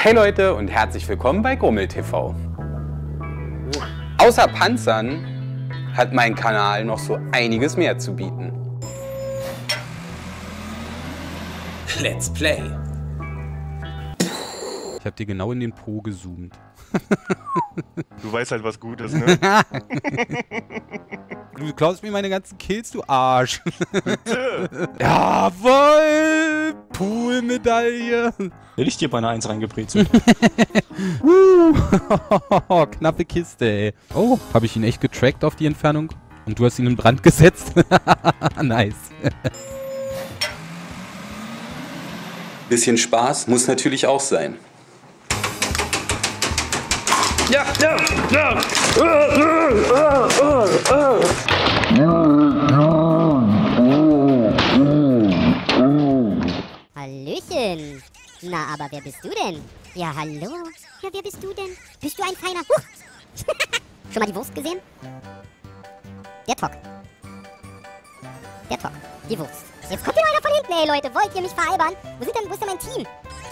Hey Leute und herzlich willkommen bei Grummel TV. Außer Panzern hat mein Kanal noch so einiges mehr zu bieten. Let's play. Ich hab dir genau in den Po gezoomt. Du weißt halt, was gut ist, ne? Du klaust mir meine ganzen Kills, du Arsch. Bitte. Jawohl! Poolmedaille! Will ich dir bei einer 1 reingebrezelt? Knappe Kiste, ey. Oh, habe ich ihn echt getrackt auf die Entfernung? Und du hast ihn in Brand gesetzt? Nice. Bisschen Spaß muss natürlich auch sein. Ja, ja, ja. Hallöchen. Na, aber wer bist du denn? Ja, hallo. Ja, wer bist du denn? Bist du ein feiner... Schon mal die Wurst gesehen? Der Tock. Der Tock. Die Wurst. Jetzt kommt hier einer von hinten, ey Leute. Wollt ihr mich veralbern? Wo ist denn mein Team?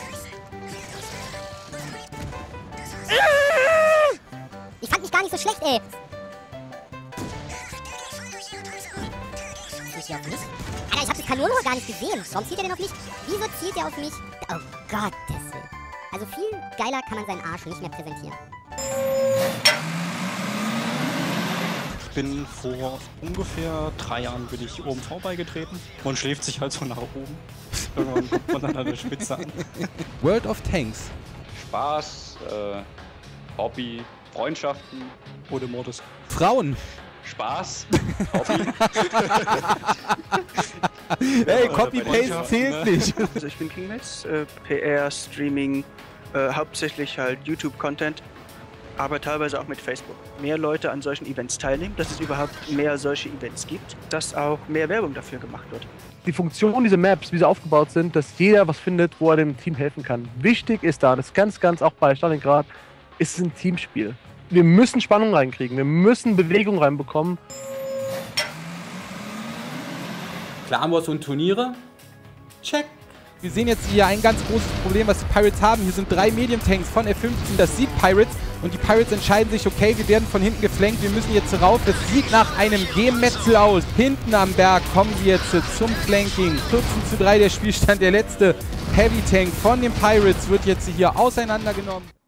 Ich fand mich gar nicht so schlecht, ey. Zielt der auf mich? Alter, ich hab das Kanonenrohr gar nicht gesehen. Warum zielt er denn auf mich? Wieso zielt er auf mich? Oh Gottes Willen. Also viel geiler kann man seinen Arsch nicht mehr präsentieren. Ich bin vor ungefähr 3 Jahren bin ich OMV beigetreten. Man schläft sich halt so nach oben. Irgendwann kommt man dann an der Spitze an. World of Tanks. Spaß, Hobby, Freundschaften. Oder Mordes. Frauen. Spaß, Hobby. Hey, Copy-Paste zählt nicht. Also ich bin Kingmates, PR, Streaming, hauptsächlich halt YouTube-Content, aber teilweise auch mit Facebook. Mehr Leute an solchen Events teilnehmen, dass es überhaupt mehr solche Events gibt, dass auch mehr Werbung dafür gemacht wird. Die Funktion dieser Maps, wie sie aufgebaut sind, dass jeder was findet, wo er dem Team helfen kann. Wichtig ist da, das ist ganz auch bei Stalingrad, ist es ein Teamspiel. Wir müssen Spannung reinkriegen, wir müssen Bewegung reinbekommen. Clan Wars und Turniere? Check. Wir sehen jetzt hier ein ganz großes Problem, was die Pirates haben. Hier sind 3 Medium-Tanks von F-15, das sieht Pirates. Und die Pirates entscheiden sich, okay, wir werden von hinten geflankt, wir müssen jetzt rauf. Das sieht nach einem Gemetzel aus. Hinten am Berg kommen wir jetzt zum Flanking. 14:3 der Spielstand. Der letzte Heavy-Tank von den Pirates wird jetzt hier auseinandergenommen.